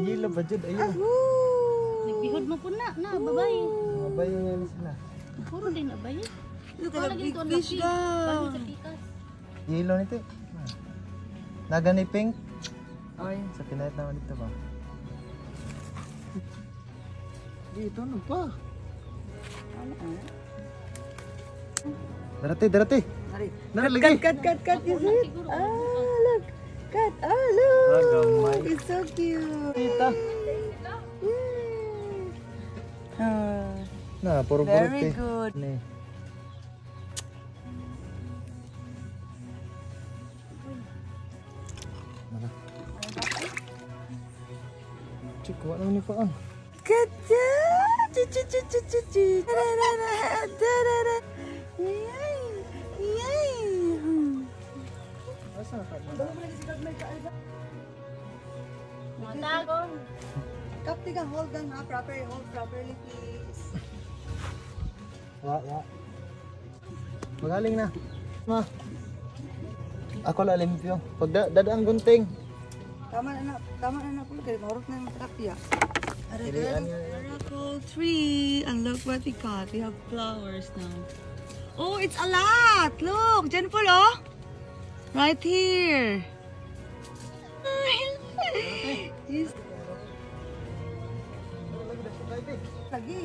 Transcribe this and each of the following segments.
Yelo ba dyan? Ayun. Nagbihod mo po na, babay. Babay nga na sila. Puro din na bayi. Look at the big fish go. Yelo nito. Naga ni pink. Ay, sa pinayat naman dito ba? Dito ano pa? Darati. Cut, you see? Look. Cut. Look. It's so cute. Tita. Nah, puro very good. Nih. Mana? Cik, kuat naman ni Faan. Kata. Kaptiga, hold on ha, hold properly please. Ya. Magaling na. Ma. Ako la limpyo. Pag dadaang gunting. Tama na po kay marot na yung kaptiya. Miracle tree, and look what we got. We have flowers now. Oh, it's a lot. Look, dyan po lo. Right here. Yes. Lagi.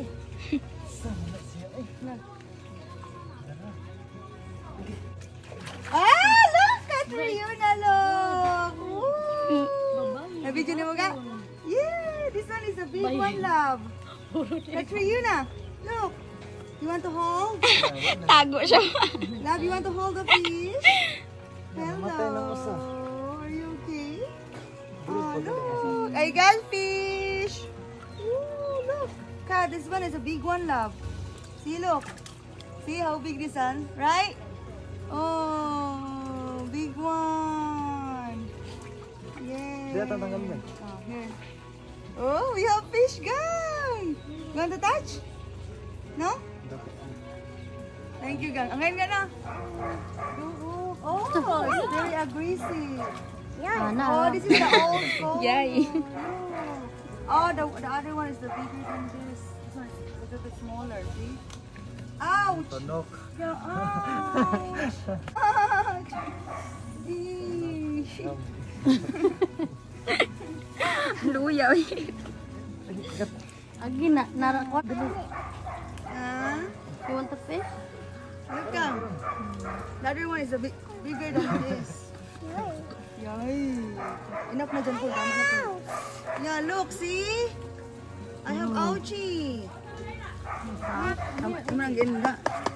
Look at Riona, look. Nabidyo ni mo ka? Yeah, this one is a big one, love. That's Riona. Look. You want to hold? Tago siya. Love, you want to hold the fish? Hello. Are you okay? Oh, look. A goldfish. Ooh, look. God, this one is a big one, love. See, look. See how big this one, right? Oh, big one. Yay. Oh, here. Oh, we have fish, guys. You want to touch? No? Thank you, gang. Ngayon ka na. Oh, it's very aggressive. Yeah. Oh, this is the old gold. Yay. Oh, the other one is the bigger than this. This one is a little bit smaller, see? Ouch! Tonok. Yeah, ouch! Ouch! Luya. Agi na narakot. Huh? You want the fish? Look down. The other one is a bit bigger than this. Yay! Enough na dyan po. Yeah, look, see? I have ouchie. Kamu nang ganda.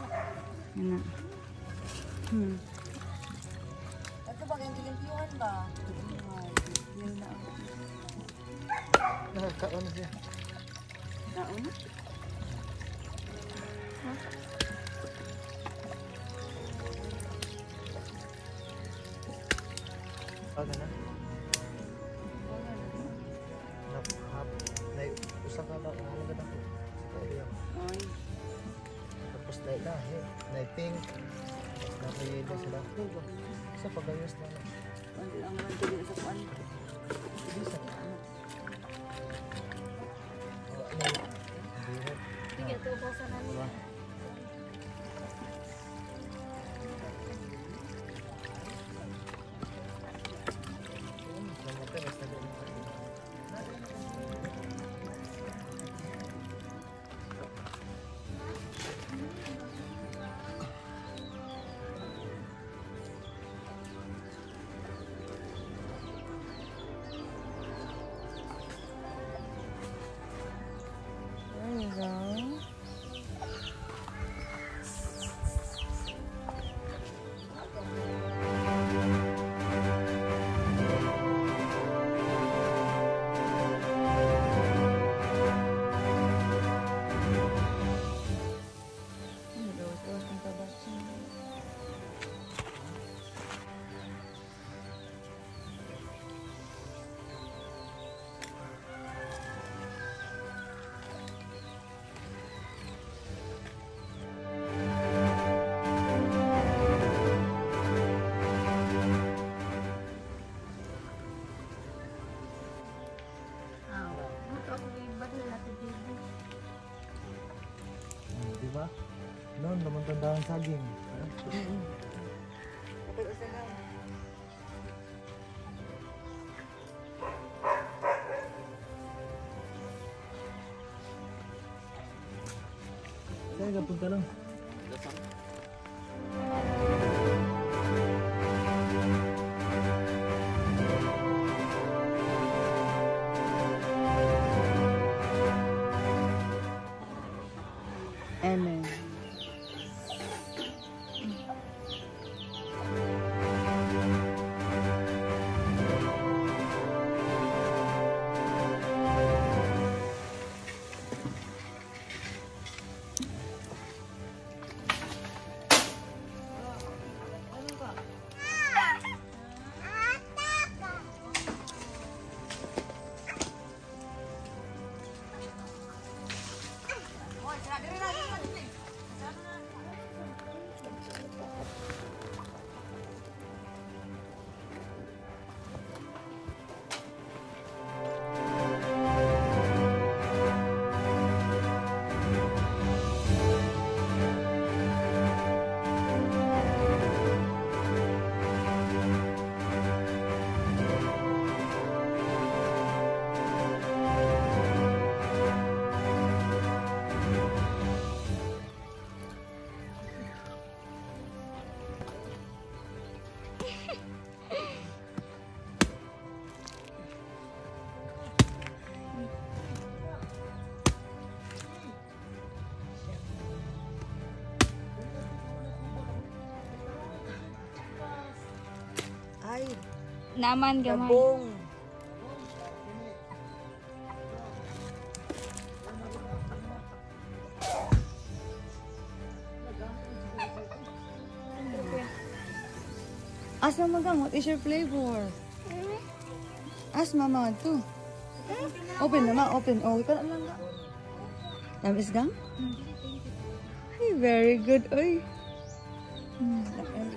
Ito ba yung tilimpiwan ba? Nakakaon siya. Naon? Ano na? Usa ka na ano ganda ko. Tapos na pink. Napay na sila. Sa pagayos na. Ang nandiyan sa kuan. Sige, tubusan na niya. ako ibadal natin baby. Di ba? Noon, naman tandaan saging. Kapag usa lang. Saan ka punta lang? Amen. Ay, Naman gamay. gabong. Ask Mama Gang, what is your flavor? Ask Mama to. Open Mama, open. Oh, ikaw lang nga. Tamis Gang? Ay, very good. Oy.